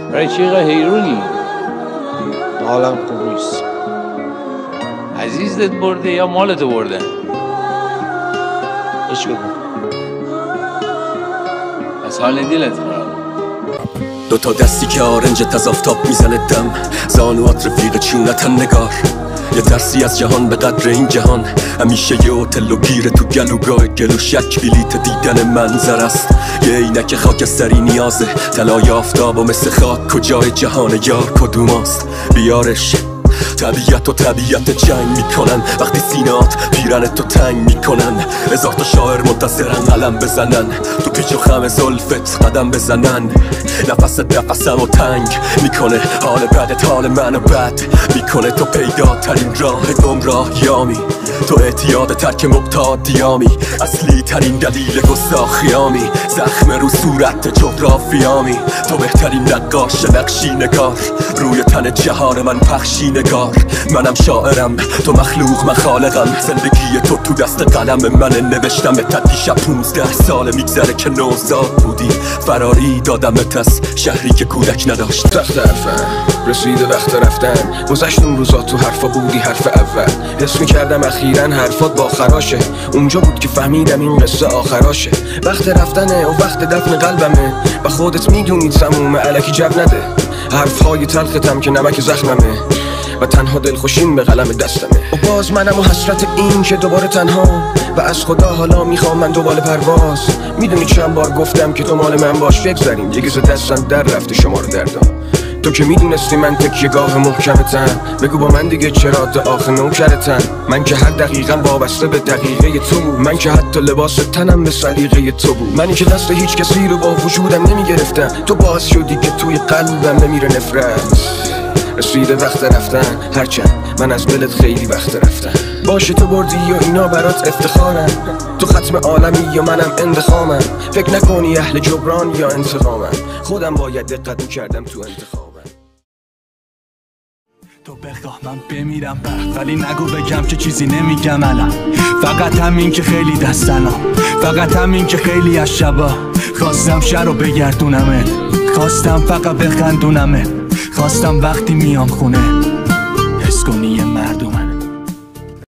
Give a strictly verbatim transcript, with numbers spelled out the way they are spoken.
برای چی اینقدر حیرونی؟ حالم خوب نیست. عزیزت برده یا مالت برده؟ اش بگو. از حال دلت خراب. دو تا دستی که آرنجت از آفتاب میزنه دم، زانوات رفیق چونتن نگار. یه ترسی از جهان به قدر این جهان، همیشه یه هتل و گیره تو گلوگاه گلو شک بلیت دیدن منظر است. یه عینک خاکستری نیازه، طلای آفتاب و مثل خاک کجای جهان یار کدوماست؟ بیارش. طبیعت و طبیعت جنگ میکنن وقتی سینات پیرن تو تنگ میکنن. هزار تا شاعر منتظرن علم بزنن، تو پیچ و خم زلفت قدم بزنن. نفست نفسم و تنگ میکنه، حال بدت حال منو بد میکنه. تو پیدا ترین راه گمراهیامی، تو اعتیاد ترک مبتادیامی، اصلی ترین دلیل گستاخیامی، زخم رو صورت جغرافیامی. تو بهترین نقاش نقشی نگار، روی تن جهان من پخشی نگار. منم شاعرم تو مخلوق من خالقم، زندگی تو تو دست قلم من نوشتم. تا دیشب پونزده ساله میگذره که نوزاد بودی، فراری دادمت از شهری که کودک نداشت. تخت حرفم رسیده وقت رفتن، گذشت اون روزا تو حرفا بودی حرف اول. حس میکردم اخیراً حرفات با خراشه، اونجا بود که فهمیدم این قصه آخراشه. وقت رفتنه و وقت دفن قلبمه، و خودت میدونی سموم الکی جو نده. حرفهای تلختم که نمک زخممه، و تنها دلخوشیم به قلم دستمه. و باز منم و حسرت این که دوباره تنها، و از خدا حالا میخوام من دوباره پرواز. میدونی چند بار گفتم که تو مال من باش، بگذاریم یه گز دستم در رفته شما رو دردم. تو که میدونستی من تکیه گاه محکمتم، بگو با من دیگه چرا تا آخر نوکرتم. من که هر دقیقم وابسته به دقیقه تو بود، من که حتی لباس تنم به سلیقه تو بود. منی که دست هیچ کسی رو با وجودم نمیگرفتم، تو باعث شدی که توی قلبم بمیره نفرت. رسیده وقت رفتن، هرچند من از دلت خیلی وقت رفتم. باشه تو بردی و اینا برات افتخارم، تو ختم عالمی و منم انتخامم. فکر نکنی اهل جبران یا انتقامم، خودم باید دقت میکردم تو انتخابم. تو بخواه من بمیرم بخت، ولی نگو بگم که چیزی نمیگم الان. فقط همین که خیلی دستنا، فقط همین که خیلی از شبا خواستم شهر رو بگردونمت، خواستم فقط بخندونمت، خواستم وقتی میام خونه حس کنی یه مردمم.